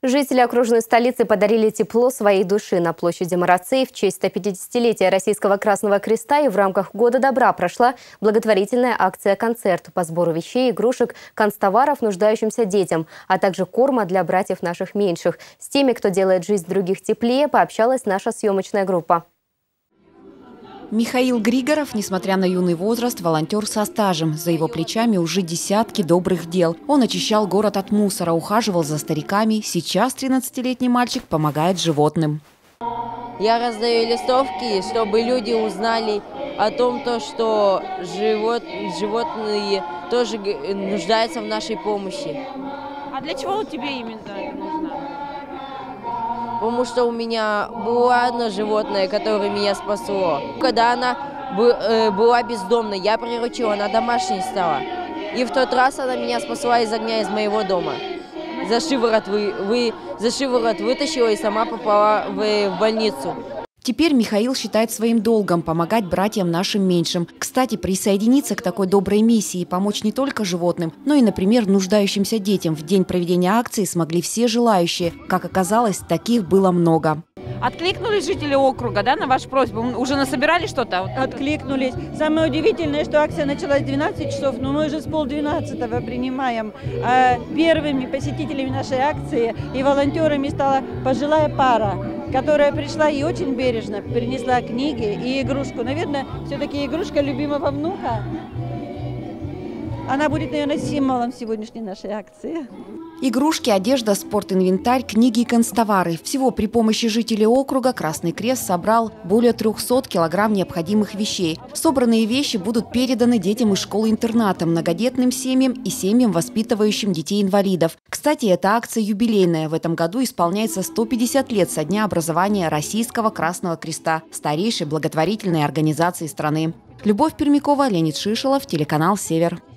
Жители окружной столицы подарили тепло своей души на площади Марацей в честь 150-летия Российского Красного Креста, и в рамках Года добра прошла благотворительная акция-концерт по сбору вещей, игрушек, канцтоваров нуждающимся детям, а также корма для братьев наших меньших. С теми, кто делает жизнь других теплее, пообщалась наша съемочная группа. Михаил Григоров, несмотря на юный возраст, волонтер со стажем. За его плечами уже десятки добрых дел. Он очищал город от мусора, ухаживал за стариками. Сейчас 13-летний мальчик помогает животным. Я раздаю листовки, чтобы люди узнали о том, что животные тоже нуждаются в нашей помощи. А для чего тебе именно это нужно? Потому что у меня было одно животное, которое меня спасло. Когда она была бездомной, я приручила, она домашней стала. И в тот раз она меня спасла из огня из моего дома. За шиворот вытащила и сама попала в больницу. Теперь Михаил считает своим долгом помогать братьям нашим меньшим. Кстати, присоединиться к такой доброй миссии и помочь не только животным, но и, например, нуждающимся детям в день проведения акции смогли все желающие. Как оказалось, таких было много. Откликнулись жители округа, да, на вашу просьбу? Уже насобирали что-то? Откликнулись. Самое удивительное, что акция началась в 12 часов, но мы уже с 11:30 принимаем. Первыми посетителями нашей акции и волонтерами стала пожилая пара, которая пришла и очень бережно принесла книги и игрушку. Наверное, все-таки игрушка любимого внука. Она будет, наверное, символом сегодняшней нашей акции. Игрушки, одежда, спортинвентарь, книги и канцтовары. Всего при помощи жителей округа Красный Крест собрал более 300 килограмм необходимых вещей. Собранные вещи будут переданы детям из школы-интерната, многодетным семьям и семьям, воспитывающим детей-инвалидов. Кстати, эта акция юбилейная. В этом году исполняется 150 лет со дня образования Российского Красного Креста, старейшей благотворительной организации страны. Любовь Пермякова, Леонид Шишелов, телеканал «Север».